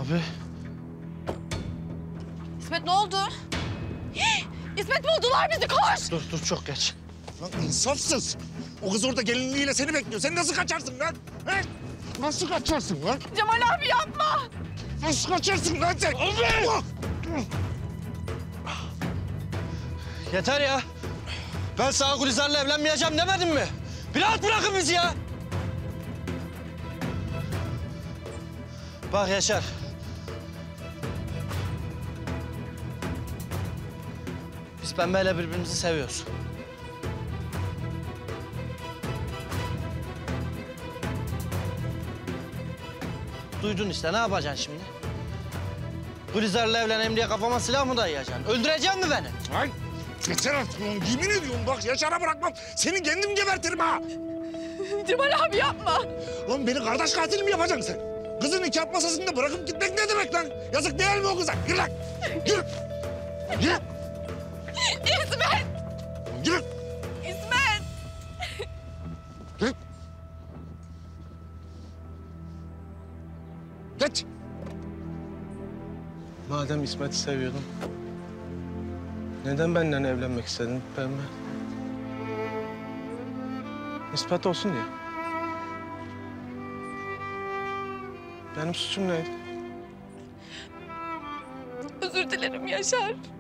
Abi. İsmet ne oldu? İsmet buldular bizi, koş! Dur çok geç. Lan insafsız. O kız orada gelinliğiyle seni bekliyor. Sen nasıl kaçarsın lan? He? Nasıl kaçarsın lan? Cemal abi yapma! Nasıl kaçarsın lan sen? Abi! Yeter ya. Ben sana Gülizar'la evlenmeyeceğim demedim mi? Bir rahat bırakın bizi ya. Bak Yaşar. Biz Pembe'yle birbirimizi seviyoruz. Duydun işte, ne yapacaksın şimdi? Gülizar'la evleneyim diye kafama silah mı dayayacaksın? Öldürecek mi beni? Lan yeter artık lan. Yemin ediyorum bak Yaşar'a bırakmam. Seni kendim gebertirim ha. Cemal abi yapma! Lan beni kardeş katil mi yapacaksın sen? Kızın nikah masasında bırakıp gitmek ne demek lan? Yazık değil mi o kıza? Yürü lan. Yürü. Yürü. İsmet! Yürü. İsmet! Yürü. Geç. Madem İsmet'i seviyordun, neden benden evlenmek istedin Pembe? İspat olsun diye. Benim suçum neydi? Özür dilerim Yaşar.